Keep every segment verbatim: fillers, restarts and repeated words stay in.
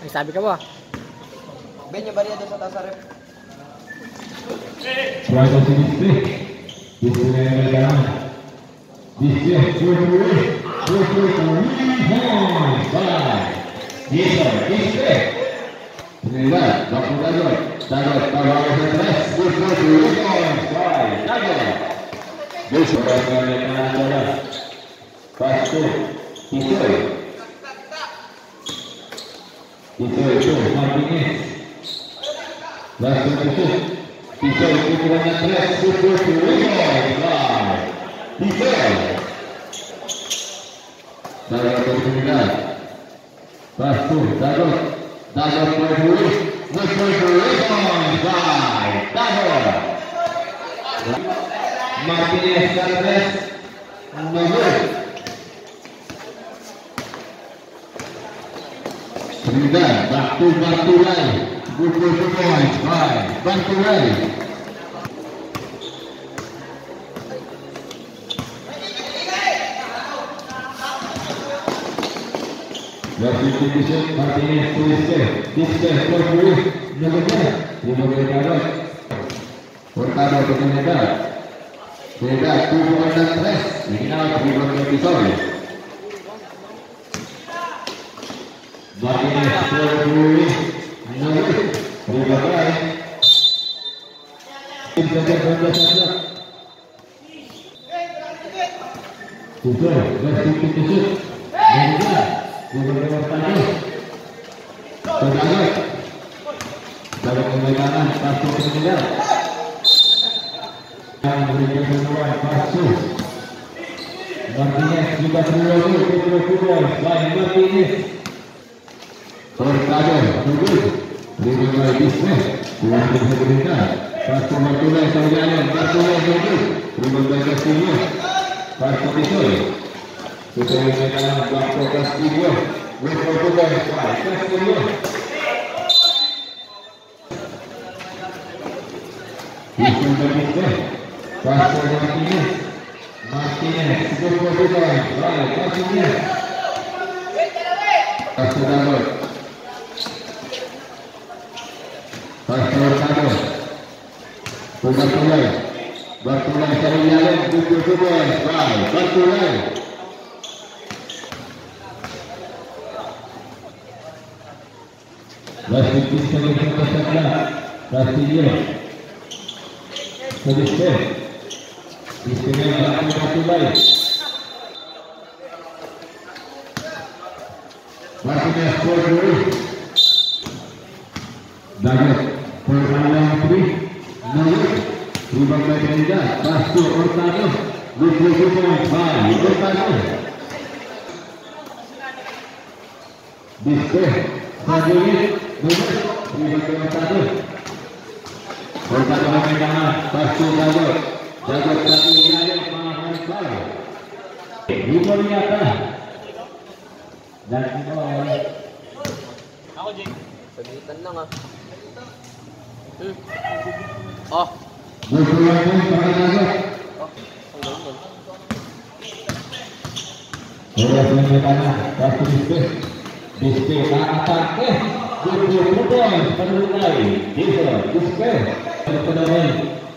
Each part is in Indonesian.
Ay, sabi ka ba? Ben, yung bariya doon sa taas, rep. Try to see this thing. This is the down. This is four three. four three point five. This is this is. Inilah, waktu Dagot. Dagot kawal stres. four three point five. Dagot. This is the kanan. Pastu. Itu. Itu itu Martinez. Langsung itu. Bisa ukurannya tres, pukul dua, bisa. Dalam pertandingan, Pastu, Dagot, Dagot berdua, pukul dua, Dagot. Martinez tres, nomor. Sembilan, Batu Batu lagi. Pukul point five, bantu lagi. Dari divisi Martinez Tuiske, Tuiske Portugal, Negara, Negara Dagot, Portado Penyeda, Beda tujuh dan tres, final final episode. Martinez Portugal. Terima kasih. Kita berdoa saja. Tujuh, bersih tujuh. Berdoa, berdoa saja. Berdoa. Dalam kemenangan Pastu Penyedap. Yang memberikan peluang Pastu. Martinez juga terlalu pukul-pukul. Selain Martinez. Portado, tujuh. Lima bisnis, dua bisa berikan. Pastu Martinez Saudianya, Martinez tujuh. Lima belas sini, Pastu Pisau. Kita mengenal waktu kelas tiga. Waktu kedua, kelas tiga. Bisnis berbisnis. Pastu Martinez, Martinez sepuluh tiga. Baik, Martinez. Pastu Dagot. Pastu Dagot. Bertulai. Bertulai dari jalan pukul dua. Baik, bertulai. Wasit Ismail Kasabla. Kastillo. Sedikit. Ismail bertulai. Martinez Portugal. Dagot. Permainan tri. Naik. Rubah Medan. Pastu Ortado. Pukul dua. Baik, Ortado. Bisnis. Sajuli. Nomor. Rubah Ortado. Ortado Medan. Pastu Dagot. Dagot satu yang mahan kau. Rubah nyata. Dan ini Ako, Jake. Pagitan lang ah. Hmm. Oh. Bertulai para Dagot. Oh, ang Bola penyerangan Pastu Bisnis. Bisnis atake. Pukul dua. Penulai. Bisa. Bisnis. Bertulai.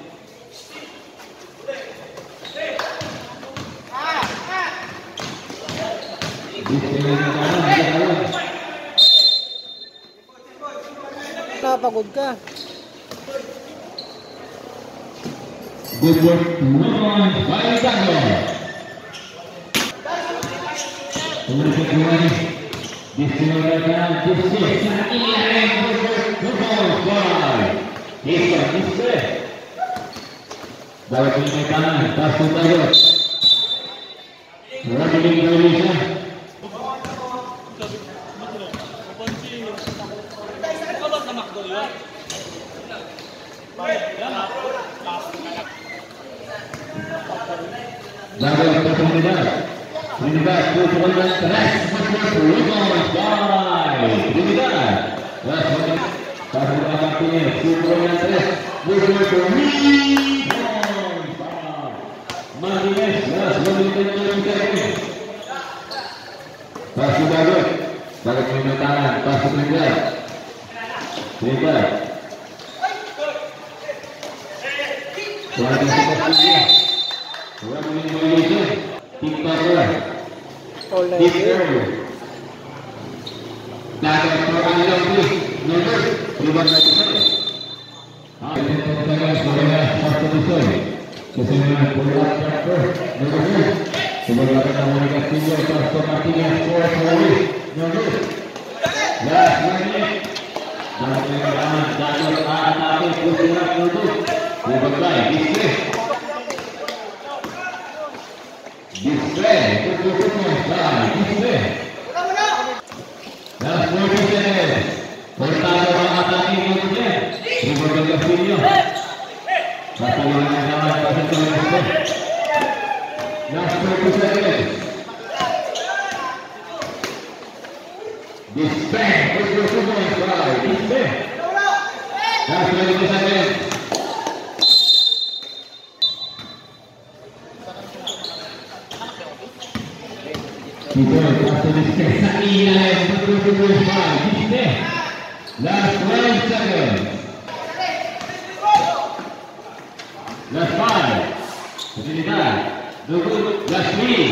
Napagod ka. Pukul dua. Baik Dagot. Pukul kedua ini. Disimulkan Bisnis. Ini yang pukul dua. Bisa. Bisnis. Dalam penyerangan Pastu Dagot. Running Indonesia. Dagot Penyedap. Penyedap pukul dan keras. Pukul baik. Penyedap. Langsung Pastu Martinez. Pukul dan keras. Pukul dua. Martinez. Langsung Pastu Dagot. Balik ke tangan, pas ke trigger. Trigger. Suara kasih Suara Indonesia. Tiga bola. Tiga bola. Dan seorang yang lebih nomor lima belas sana. Ah, ini tentang Korea satu besar. Kesenangan bola terakhir nomor sebagai Amerika Timur satu partinya skor Korea nomor. Last minute. Dan dengan jatuh atau pukulan untuk dibekai display. Display pukulan sai display. Last minute. Pertama ataki kemudian dibekai Castillo. Satu yang jalan pasang display. Last minute. Display pukulan sai display. Last minute. Kita akan diskesan ini betul-betul baik. Display. Last one second. Last five. Kemudian dulu last three.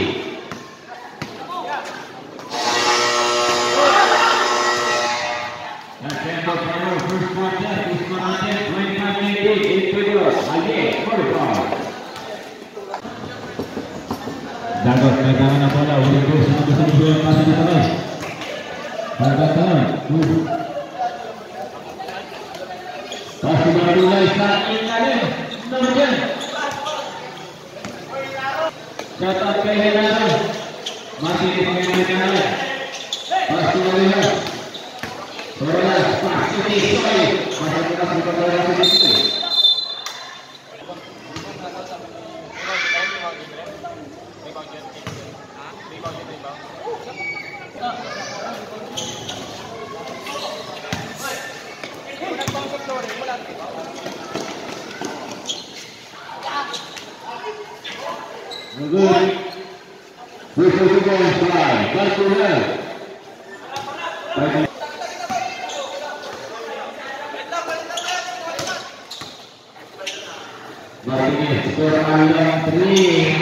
Dan tempat baru first quarter is menanti twenty-five minutes into the lagi forty-five. Dagot megang bola untuk satu dua masih di tengah. Harga tangan. Pasti mulai saat ini kemudian kata kehilangan masih dipengaruhi. Pasti melihat. Bola pasti disoi. Masih kita berbicara di situ. Good. This is a goal slide. That's the left. Martinez skor panjang three.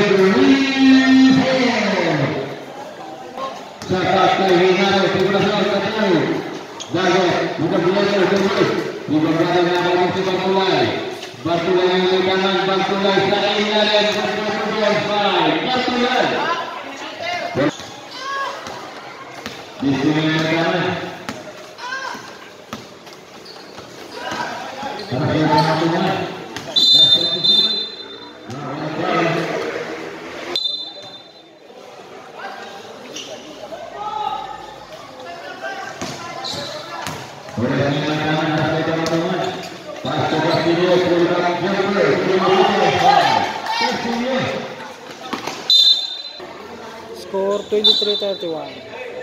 Serta kehilangan keberhasilan ketemu. Jago bukan belajar terus. Di berbagai nama sudah mulai. Batulan yang di kanan, Batulan Saina dan Batulan Five. Batulan. Di sini yang kanan. Terakhir Batulan. Score twenty-three thirty-one.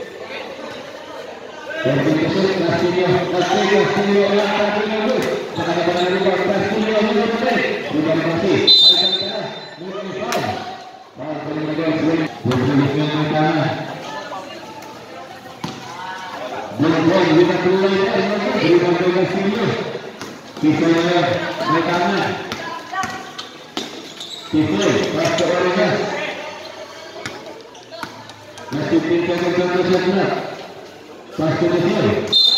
Masih pintar ke sebelah. Pas ke sini.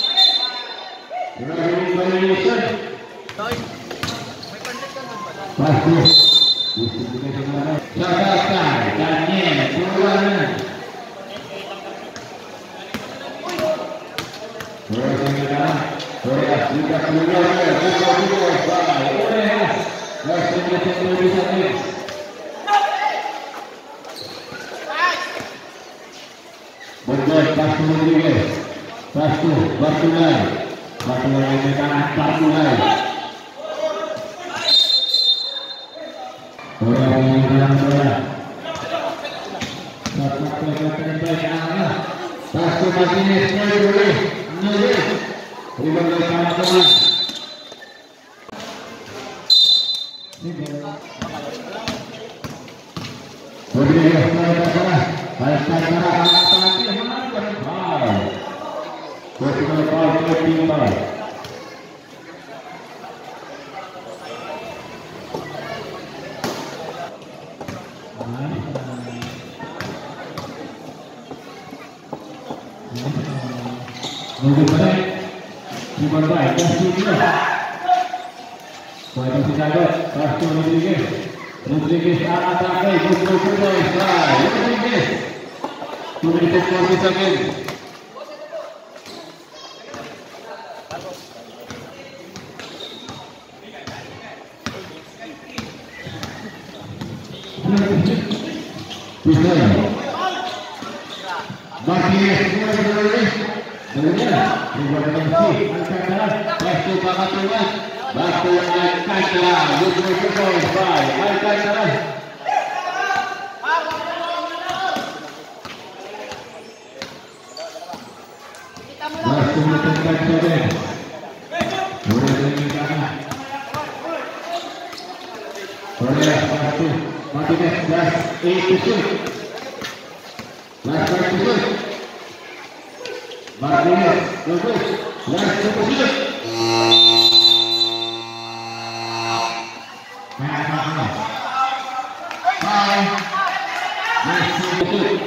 Running violation. Pas. Sahabat Daniel Purwana. Korea Korea juga keluar buka buka Korea. Masih bisa bisa nih. Betul, pastu juga, pastu, Batulan, Batulan ini kan Batulan. Orang yang bilang bola, dapat kelihatan baik arah, pastu Martinez boleh, boleh, terima kasih teman-teman. Rodriguez, bola bola, baik cara Personal foul thirty-five. Lebih baik, lebih baik, kasih dia. Poin masih jaga, Castro Rodriguez, Rodriguez atake, Castro Rodriguez, Rodriguez, two minutes and forty seconds. Martinez, Rodriguez. Kemudian dibuat dengan si Alcantara, Bastu Pakatuan, Bastu Alcantara, Yusuf Yusuf, baik Alcantara. Bastu mencetak sobek, boleh dengan boleh Bastu, Martinez, das itu shoot, das itu shoot. Martinez, bagus, last satu shoot. Five, last satu shoot.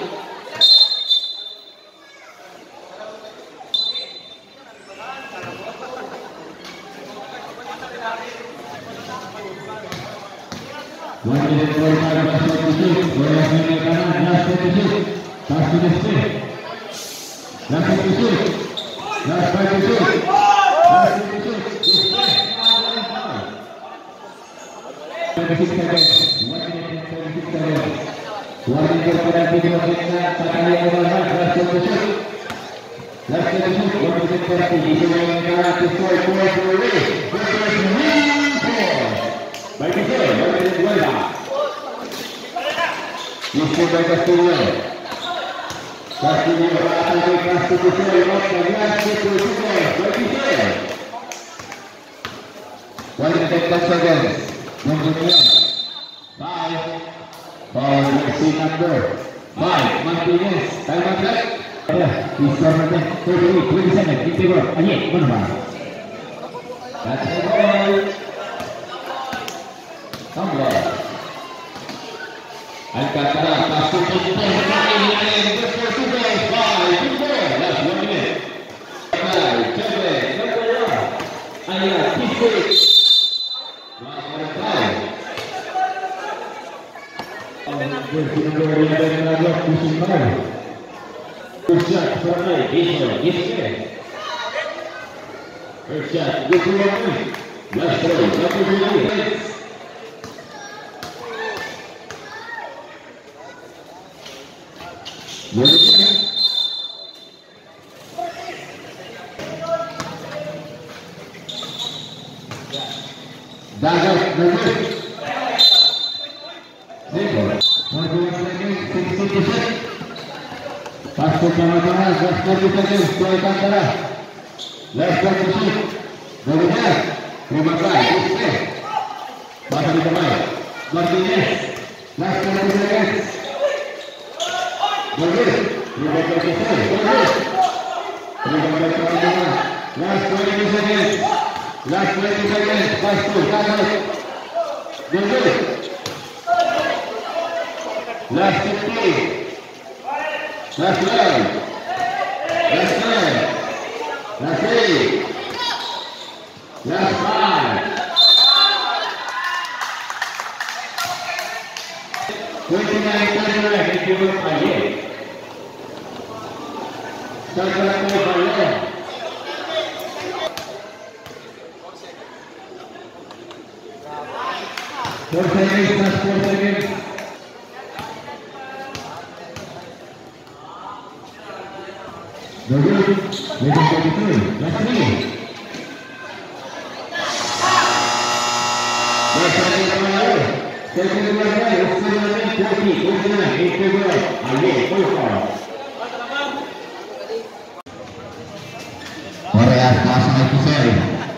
One minute forty-five, last satu shoot. Boleh meninggalkan last satu shoot. Satu shoot. Last satu shoot. Last satu shoot. Last satu shoot. thirty-six seconds. one minute and thirty-six seconds. One minute pada video kita sekali overlap. Last satu shoot. Last satu shoot. one minute thirty. Itu yang kalah to score four for a race. Baik itu, one minute dua lah. Yusuf baik Castillo. Castillo berlatih ke Castillo, Lopez, Castillo, baik itu. One minute ten seconds. Kemudian, five, foul jersey number five, Martinez, time out left. Ya, di skor nanti thirty-eight, twenty seconds, in favor, Aye, mana? That's the ball. Tambah. Alcantara, Castillo, last one minute. Five, seven, Ayah, six. Irsyad, Fernay, Ismail, Ismail. Irsyad, Gusriani, Lastro, satu menit. Dagat, Dagat. Pasto tengah-tengah, gas forty seconds, Alcantara. Last one to shoot. Kemudian, terima kasih, Ismail. Pasang di pemain. Martinez. Last forty seconds. Bagus. Terima kasih, Ismail. Bagus. Terima kasih, teman-teman. Last twenty seconds. Last twenty seconds. Pasto, Dagat. Bagus. Last fifteen. Last leg. Last leg. Last eight. Last five. twenty-nine twenty-nine. Thank you very much. Sekarang mau bayar. Four seconds. Last four seconds. Bagus, lepas itu, last three. Last three kemarin, second kemarin, sebenarnya jadi, kemudian itu dua, ayo, follow. Korea pasang itu seri.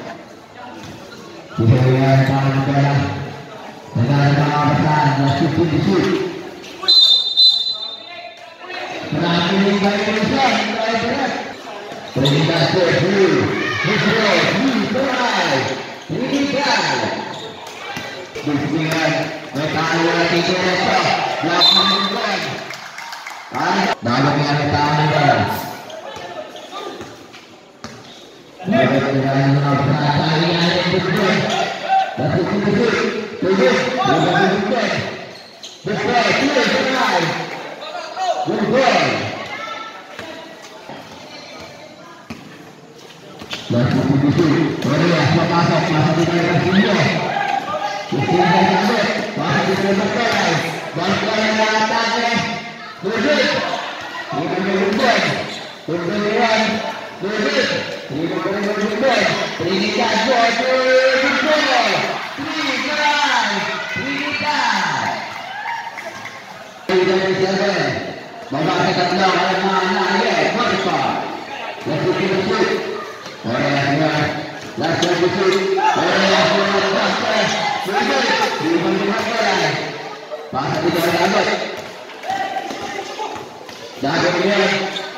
Kita lihat kalau kita dengan pengawasan masih tinggi. Terakhir ini baik Indonesia, baik berat. Peringkat sepuluh, Israel, Israel, Israel. Bismillah, mereka adalah tiga ekor, delapan bulan. Dalam dengan tahanan. Mereka dengan perasaan yang ada di depan. Masuk ke depan, tujuh, lima bulan. Besar, tujuh, sembilan. Bulan. Masuk ke depan, Korea, masuk, masuk di dalam sini. Sehingga sampai masuk ke depan. Bangsa yang atasnya. Tujuh, lima bulan. Tujuan, tujuh, lima bulan. Peringkat dua puluh dua. Peringkat, peringkat. Tidak bisa. Bapak kita tahu mana ya, berapa? Lalu kita shoot. Orang yang lalu kita shoot. Orang yang berapa? Tujuh, lima bulan. Pasal kita dapat. Dan kemudian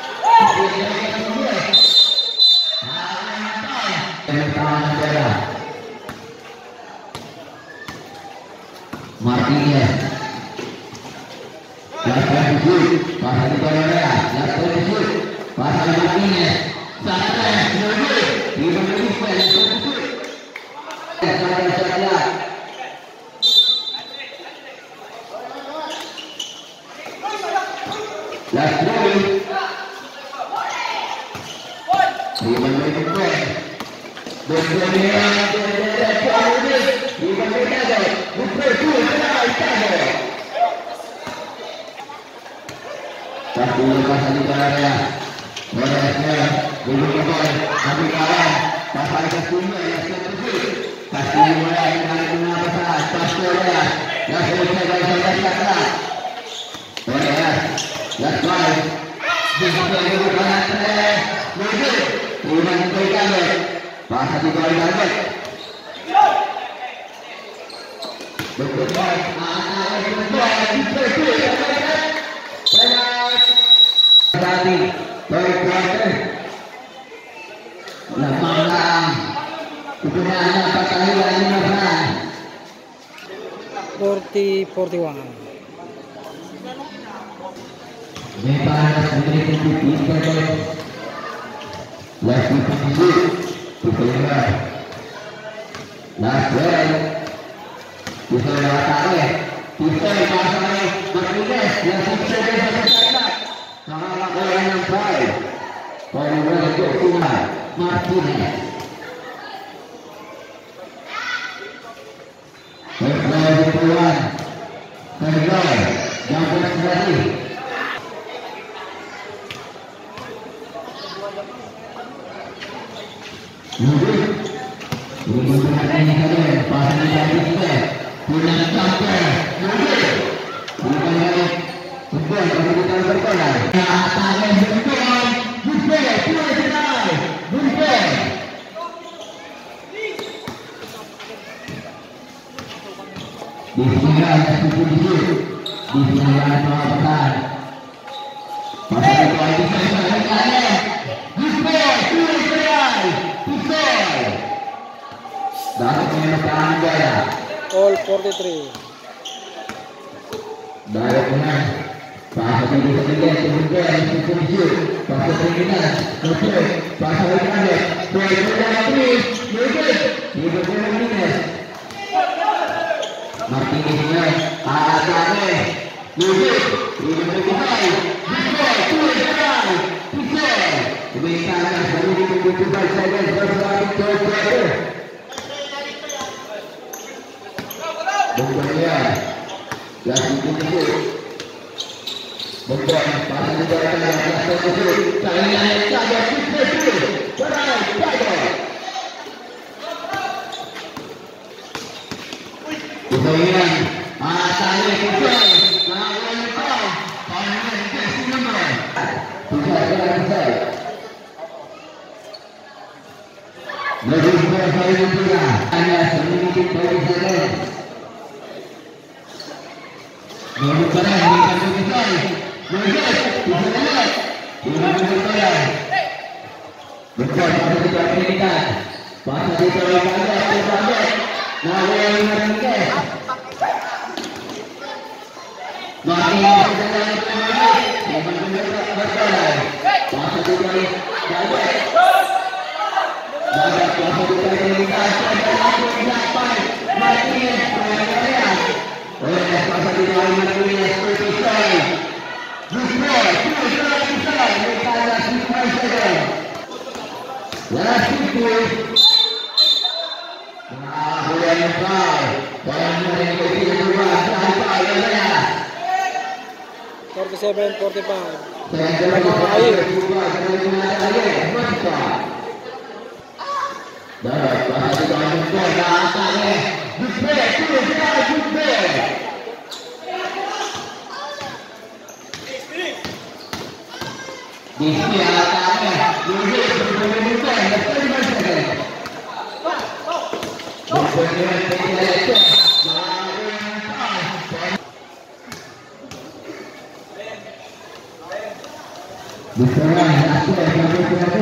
Martinez lakukan shoot pasal di Korea lakukan shoot pasal Martinez sampai menuju di menuju lakukan shoot sampai salah last ball di menuju point berkenan di menuju bukan shoot satu pasal di Korea Korea belum gol tapi kawan pasal ke semua yang seterusnya kasih mulai dengan lima pasal pas Korea yang selesai dari saudara Korea last ball bisa dilakukan tres menuju lima diberikan pasal di Korea berkenan anak berkenan tadi berkuasa lemah ukurannya apa kali lagi mana forty forty-one. Bebas dari titik pada lagi posisi kita last ball bisa lewat bisa pasang Martinez yang bisa diselesaikan salah orang yang baik orang yang berkuat Martinez berkuat berkuat berkuat yang berkuat Mungkin ini berarti ada pasang dari kita punya sampai mungkin bukan lagi bukan kalau kita berkolah atasnya bukan bukan bukan sekali bukan di sini ada suku di sini di sini ada pelan pasang itu lagi saya saya bukan bukan sekali bukan dapat menekan gaya All forty-three. Baik benar. Pasal ini saja kemudian dikunci. Pasal ini betul. Pasal ini ada. Baik benar ini. Betul. Ini betul ini. Martinez ada. Betul. Ini betul. Betul. Betul. Betul. Kebiasaan baru dibutuhkan saja bersatu. Bukannya lagi kunci bukan pasal di dalam lagi kunci saya saja kunci berai saja kemudian asalnya kunci lawan kau panjang ke sini tidak selesai lebih berbahaya juga hanya sedikit bagi saya Menurut saya ini kan betul. Menurut, tidak lihat. Tidak betul. Betul, pasal itu Trinidad. Pasal itu Rangkades, Rangkades. Nawel Rangkades. Makin berjalan ke Rangkades. Memang benar berjalan. Pasal itu Rangkades. Bagai pasal itu Trinidad. Dapat Martinez Rangkades. Oleh pasal itu Martinez Rangkades. Before, two drive inside, mereka ada five seconds. Last fifty. Nah, boleh inside. Dan mereka tidak berubah. Sampai ya. forty-seven, forty-five. Saya jalan di air. Berubah. Saya jalan air. Mereka. Dapat pasal itu Rangkades. Asalnya. Before, two drive, before. Di sini alatnya, dulu berbuka-buka, lepas masalah. Berbuka-buka tidak itu. Berserang, asal berbuka-buka.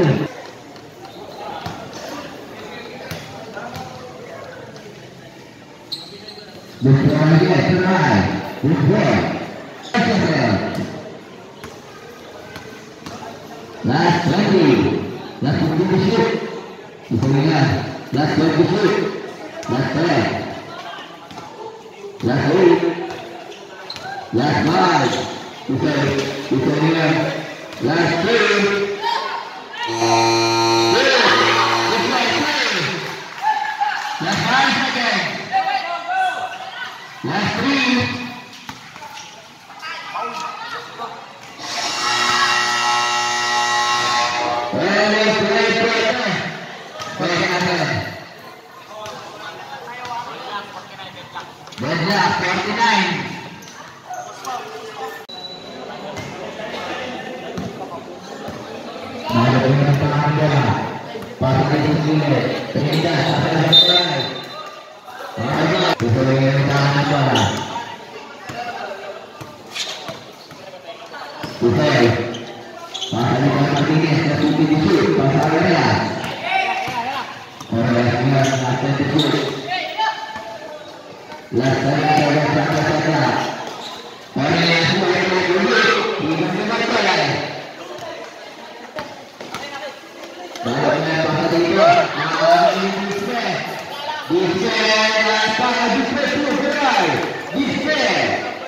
Berserang dia, serang, berbuka. Last twenty, last twenty shoot. Bisa lihat, last twenty shoot, last ten, last eight, last five. Bisa, bisa lihat, last three. Last five seconds. Last three. Bedah forty-nine. Mari kita pelanggan. Pasal itu sini. Tidak ada masalah. Mari kita pelanggan. Usai. Pasal itu ini sudah cukup disut. Pasal ini. Orang yang akan disut. Laksanakan saja-saja. Orang yang sudah dulu tidak dimakan. Bagaimana pasal itu? Ada display, display apa? Display program, display.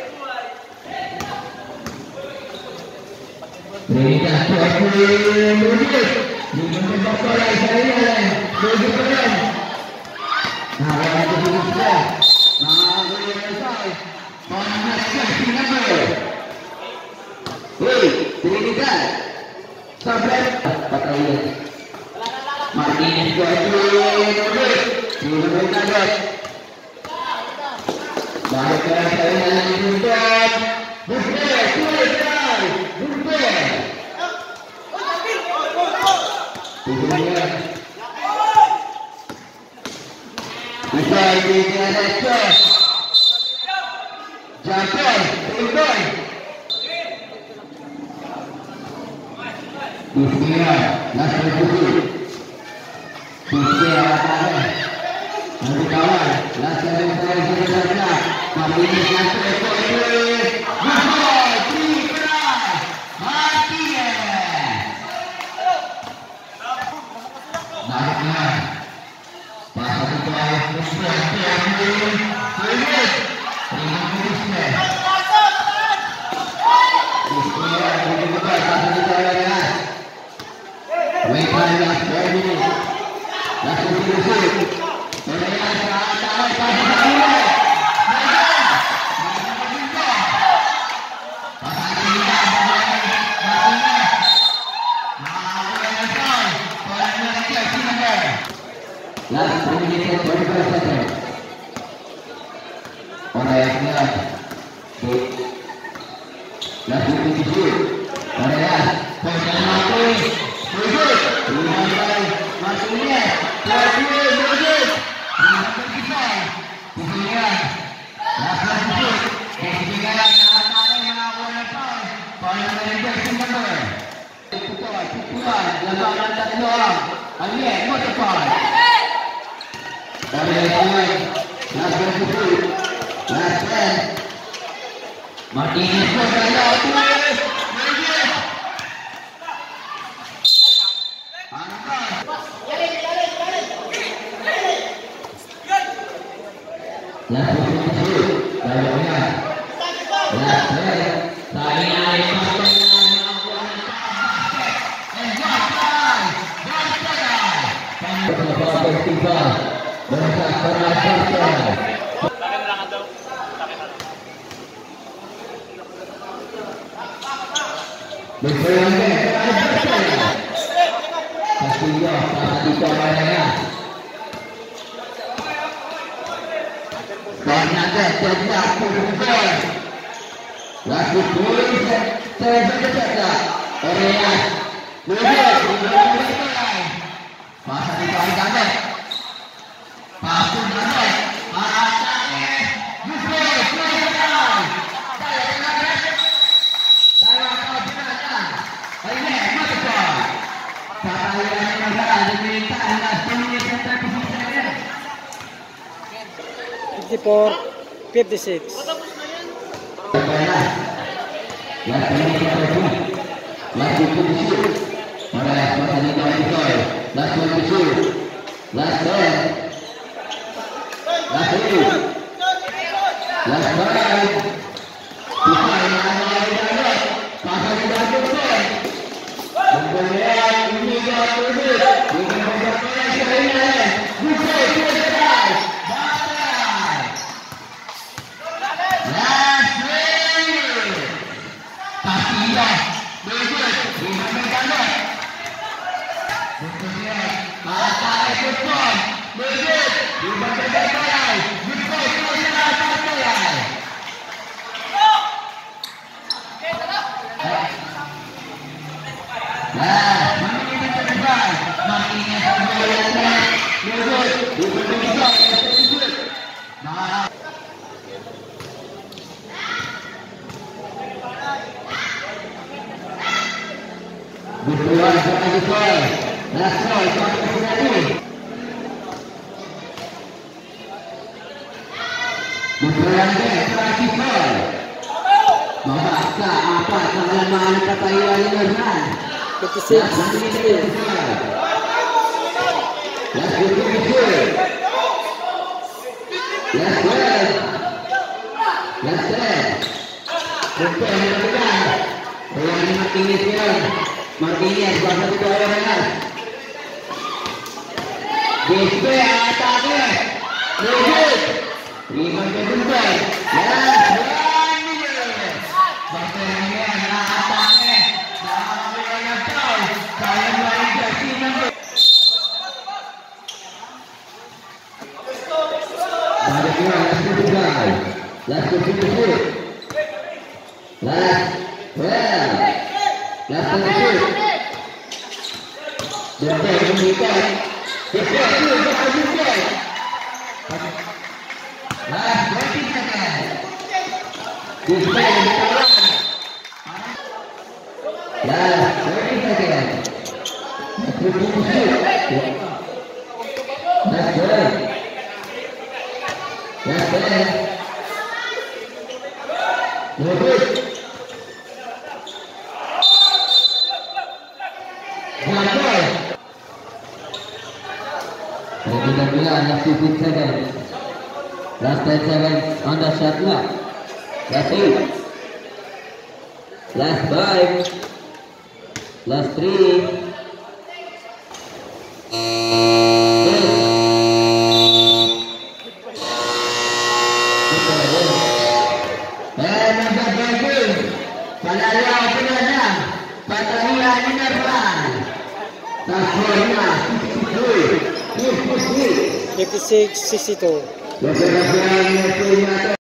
Mereka sudah menunjuk di mana pasal saya lain. Menunjuk peran. Nah, ada display. Nah, boleh selesai. Panas kasih number. Hei, Trinidad. Sampai patahnya. Martinez dua puluh sudah kaget. Baik saya yang dibuat. Bukan, sudah. Bukan. Bukan. Bisa dijelaskan. Jangan, tunggu. Bismillah, langsung dulu. Bismillah, nanti kawan, langsung saya sudah saja. Kami ini langsung ekor dulu. Bukan, tiga, mati ya. Naiknya. Pasal itu ayat Bismillah, Bismillah, Bismillah. Bismillah, Bismillah, Bismillah, pasal itu ayat. Wait for the last four minutes. Last four minutes. Mereka sangat pasal itu. Last three minutes and twenty-five seconds. Orang yang lihat, last fifty shoot. Orang yang poinnya mati, tujuh, lima kali masuknya, tujuh, tujuh, lima kali kemudian, last fifty shoot, ketinggalan atas yang awalnya poin, poin mereka sembilan. Pukulan, pukulan, dan satu orang. Alian Motorpad. Dari Alian. Last one. Last ten. Martinez berkaya tulis. Last one. Dari Last ten. Laku polis terjadi area mudah dimulai masa di bawah gamet pasung gamet arahnya bukan bukan saya dengar saya tahu benar ini Motorpad saya yang ada diminta anda punya kata posisinya fifty-four fifty-six. Last last two, alright, last one last one two, last ten, last two, last five, pasal tidak betul, kemudian ini dia tulis, dengan beberapa yang bukan selesai, batal, last Iya, bagus. Dimainkan Bukannya mata ekor bagus. Dimainkan bola. Bukan bola bola. Nah, ini terbaik. Makinnya bola bagus. Bukan bola bagus. Nah. Bukuan sama Bukuan Nasrul sama Bukuan Bukuan sama Bukuan Mabaksa apa kalian kata Iwan Nurman fifty-six sixty. Las Bukuan Las Bukuan Las Bukuan Bukuan Bukuan Bukuan Bukuan Martinez bahasa di bawah dengan Display atake Lujud Lima kedua Ya Bahasa yang atake Dalam yang tahu Saya main kasih nanti Pada kira last kedua Last kedua Last well Last kedua Betul, mengikat. Betul, betul, betul. Last twenty seconds. Display bertahan. Last twenty seconds. That's good. That's good. No good. Kita bilang last fifteen seconds, last ten seconds on the shot clock, last eight, last five, last three, and the bagus, Palaya Pinana, Patalia Mineral, Tasmania sixty-three. fifty-six sixty-two.